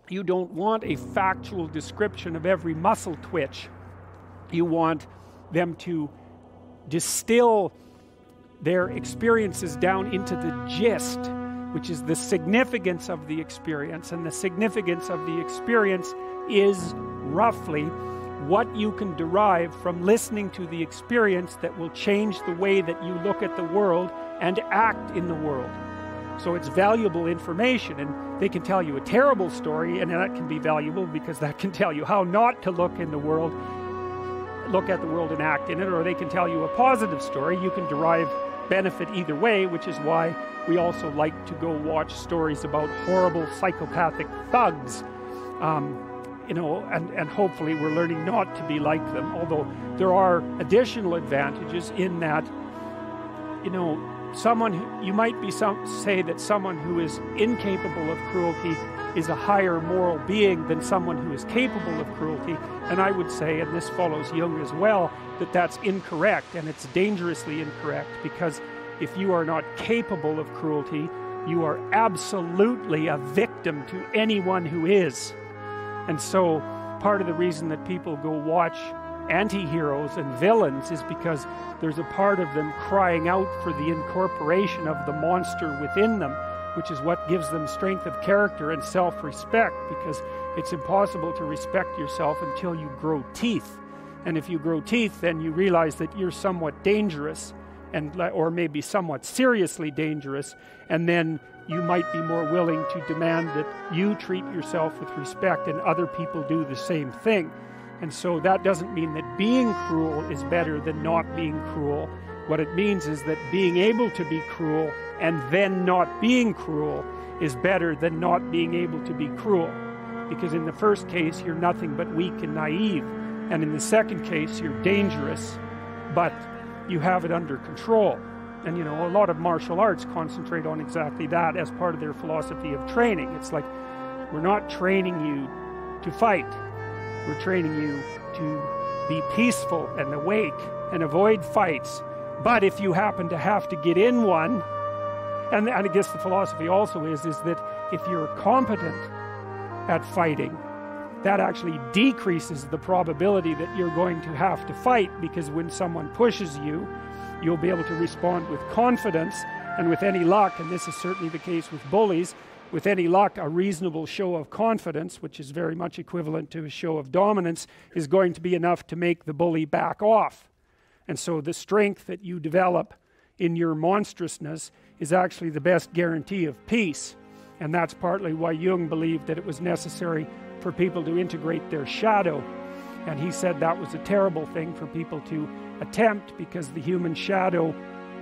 You don't want a factual description of every muscle twitch. You want them to distill their experiences down into the gist, which is the significance of the experience. And the significance of the experience is roughly what you can derive from listening to the experience that will change the way that you look at the world and act in the world. So it's valuable information, and they can tell you a terrible story, and that can be valuable because that can tell you how not to look at the world and act in it, or they can tell you a positive story. You can derive benefit either way, which is why we also like to go watch stories about horrible psychopathic thugs. And hopefully we're learning not to be like them, although there are additional advantages in that, you might say that someone who is incapable of cruelty is a higher moral being than someone who is capable of cruelty. And I would say, and this follows Jung as well, that that's incorrect, and it's dangerously incorrect, because if you are not capable of cruelty, you are absolutely a victim to anyone who is. And so part of the reason that people go watch anti-heroes and villains is because there's a part of them crying out for the incorporation of the monster within them, which is what gives them strength of character and self-respect, because it's impossible to respect yourself until you grow teeth. And if you grow teeth, then you realize that you're somewhat dangerous, or maybe somewhat seriously dangerous, and then you might be more willing to demand that you treat yourself with respect and other people do the same thing. And so that doesn't mean that being cruel is better than not being cruel. What it means is that being able to be cruel and then not being cruel is better than not being able to be cruel. Because in the first case, you're nothing but weak and naive. And in the second case, you're dangerous, but you have it under control. And a lot of martial arts concentrate on exactly that as part of their philosophy of training. It's like, we're not training you to fight. We're training you to be peaceful and awake and avoid fights. But if you happen to have to get in one, and I guess the philosophy also is that if you're competent at fighting, that actually decreases the probability that you're going to have to fight, because when someone pushes you, you'll be able to respond with confidence, and with any luck, and this is certainly the case with bullies, with any luck, a reasonable show of confidence, which is very much equivalent to a show of dominance, is going to be enough to make the bully back off. And so the strength that you develop in your monstrousness is actually the best guarantee of peace. And that's partly why Jung believed that it was necessary for people to integrate their shadow. And he said that was a terrible thing for people to attempt, because the human shadow,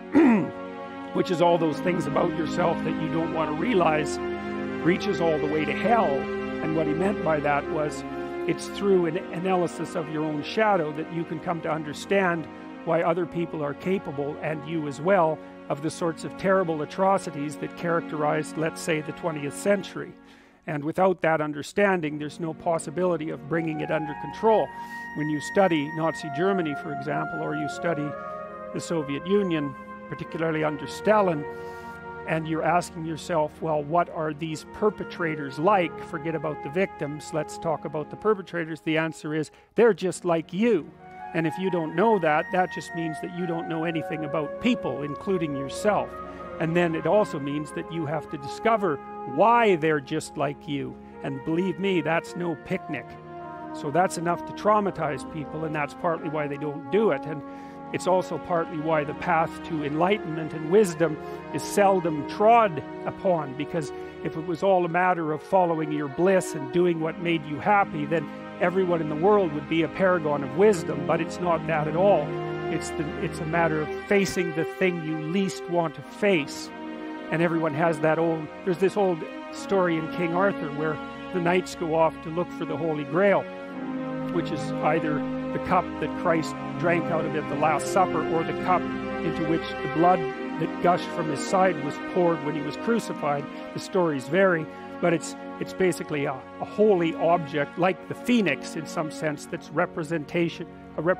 which is all those things about yourself that you don't want to realize, reaches all the way to hell. And what he meant by that was, it's through an analysis of your own shadow that you can come to understand why other people are capable, and you as well, of the sorts of terrible atrocities that characterized, let's say, the 20th century. And without that understanding, there's no possibility of bringing it under control. When you study Nazi Germany, for example, or you study the Soviet Union, particularly under Stalin, and you're asking yourself, well, what are these perpetrators like? Forget about the victims, let's talk about the perpetrators. The answer is, they're just like you. And if you don't know that, that just means that you don't know anything about people, including yourself. And then it also means that you have to discover why they're just like you. And believe me, that's no picnic. So that's enough to traumatize people, and that's partly why they don't do it. And it's also partly why the path to enlightenment and wisdom is seldom trod upon, because if it was all a matter of following your bliss and doing what made you happy, then everyone in the world would be a paragon of wisdom. But it's not that at all. It's a matter of facing the thing you least want to face. And everyone has that there's this old story in King Arthur where the knights go off to look for the Holy Grail, which is either the cup that Christ drank out of at the Last Supper, or the cup into which the blood that gushed from his side was poured when he was crucified. The stories vary, but it's basically a holy object, like the phoenix in some sense, that's a representation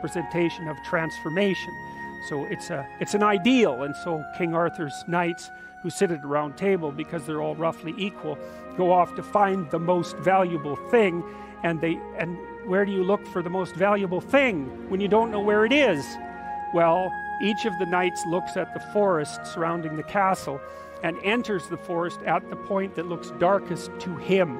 of transformation. So it's an ideal, and so King Arthur's knights who sit at a round table because they're all roughly equal, go off to find the most valuable thing, and where do you look for the most valuable thing when you don't know where it is? Well, each of the knights looks at the forest surrounding the castle and enters the forest at the point that looks darkest to him.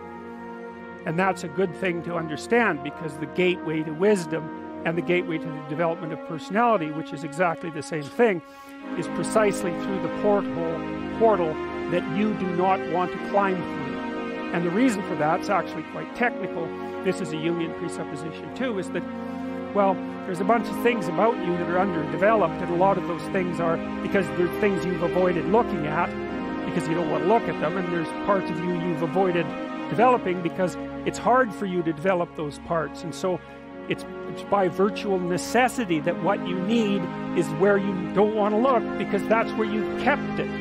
And that's a good thing to understand, because the gateway to wisdom and the gateway to the development of personality, which is exactly the same thing, is precisely through the portal that you do not want to climb through. And the reason for that is actually quite technical. This is a Jungian presupposition too, is that, well, there's a bunch of things about you that are underdeveloped, and a lot of those things are because they're things you've avoided looking at because you don't want to look at them, and there's parts of you you've avoided developing because it's hard for you to develop those parts. And so it's by virtual necessity that what you need is where you don't want to look, because that's where you've kept it.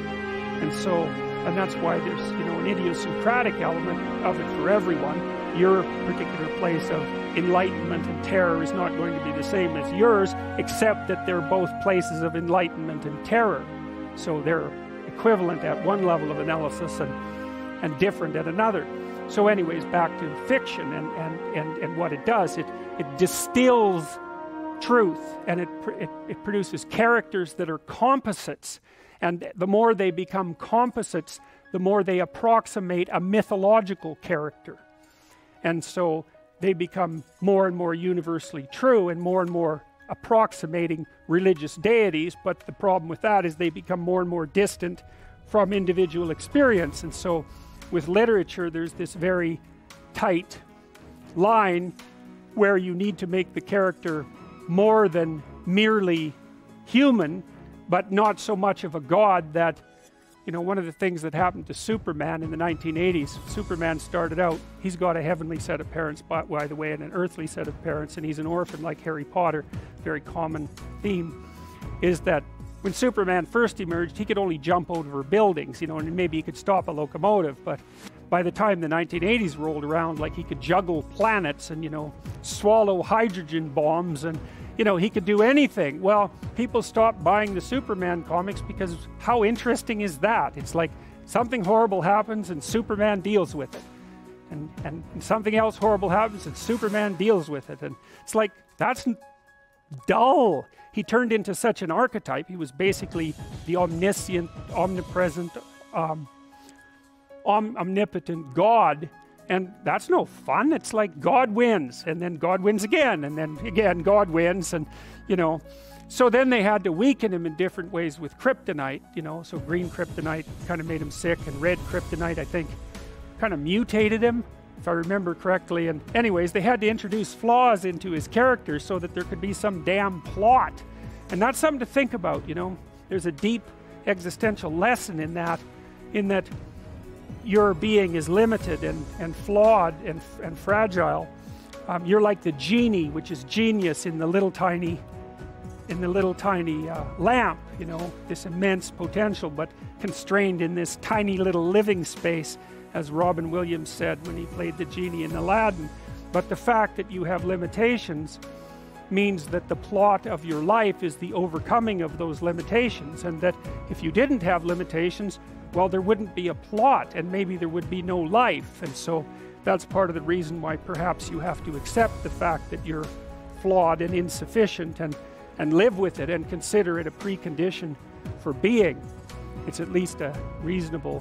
And that's why there's, an idiosyncratic element of it for everyone. Your particular place of enlightenment and terror is not going to be the same as yours, except that they're both places of enlightenment and terror. So they're equivalent at one level of analysis and different at another. So anyways, back to fiction and what it does. It distills truth, and it produces characters that are composites. And the more they become composites, the more they approximate a mythological character. And so they become more and more universally true and more approximating religious deities. But the problem with that is they become more and more distant from individual experience. And so with literature, there's this very tight line where you need to make the character more than merely human, but not so much of a god that, one of the things that happened to Superman in the 1980s, Superman started out, he's got a heavenly set of parents, by the way, and an earthly set of parents, and he's an orphan like Harry Potter. Very common theme is that when Superman first emerged, he could only jump over buildings, and maybe he could stop a locomotive, but by the time the 1980s rolled around, like, he could juggle planets and, swallow hydrogen bombs, and he could do anything. Well, people stopped buying the Superman comics because how interesting is that? It's like something horrible happens and Superman deals with it. And something else horrible happens and Superman deals with it. And it's like, that's dull. He turned into such an archetype. He was basically the omniscient, omnipresent, omnipotent God. And that's no fun. It's like God wins, and then God wins again, and then again God wins, and so then they had to weaken him in different ways with kryptonite, so green kryptonite kind of made him sick, and red kryptonite, I think, kind of mutated him, if I remember correctly. And anyways, they had to introduce flaws into his character so that there could be some damn plot. And that's something to think about, There's a deep existential lesson in that your being is limited and flawed and fragile. You're like the genie, which is genius in the little tiny lamp, this immense potential, but constrained in this tiny little living space, as Robin Williams said when he played the genie in Aladdin. But the fact that you have limitations means that the plot of your life is the overcoming of those limitations, and that if you didn't have limitations, well, there wouldn't be a plot, and maybe there would be no life. And so that's part of the reason why perhaps you have to accept the fact that you're flawed and insufficient, and live with it and consider it a precondition for being. It's at least a reasonable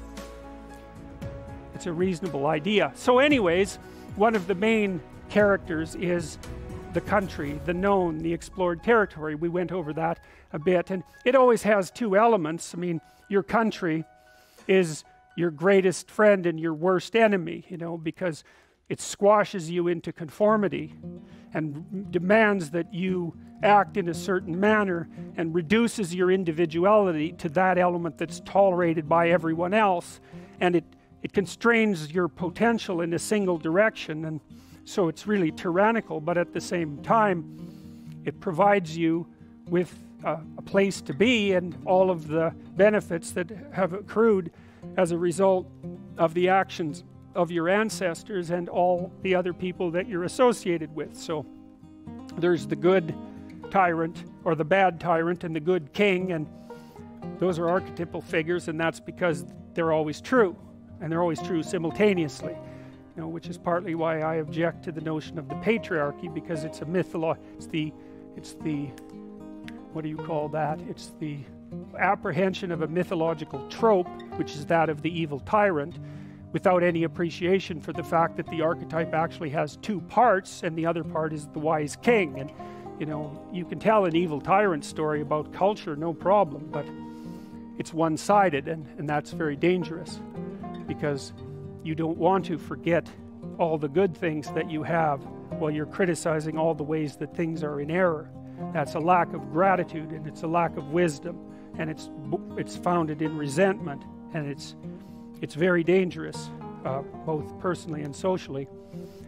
idea. So anyways, one of the main characters is the country, the known, the explored territory. We went over that a bit, and it always has two elements. I mean, your country is your greatest friend and your worst enemy, because it squashes you into conformity and demands that you act in a certain manner and reduces your individuality to that element that's tolerated by everyone else, and it constrains your potential in a single direction. And so it's really tyrannical, but at the same time it provides you with a place to be and all of the benefits that have accrued as a result of the actions of your ancestors and all the other people that you're associated with. So there's the good tyrant or the bad tyrant and the good king, and Those are archetypal figures, and that's because they're always true, and they're always true simultaneously. Which is partly why I object to the notion of the patriarchy, because it's a it's the what do you call that? It's the apprehension of a mythological trope, which is that of the evil tyrant, without any appreciation for the fact that the archetype actually has two parts, and the other part is the wise king. And you can tell an evil tyrant story about culture, no problem, but it's one-sided, and that's very dangerous, because you don't want to forget all the good things that you have while you're criticizing all the ways that things are in error. That's a lack of gratitude, and it's a lack of wisdom, and it's founded in resentment, and it's very dangerous, both personally and socially.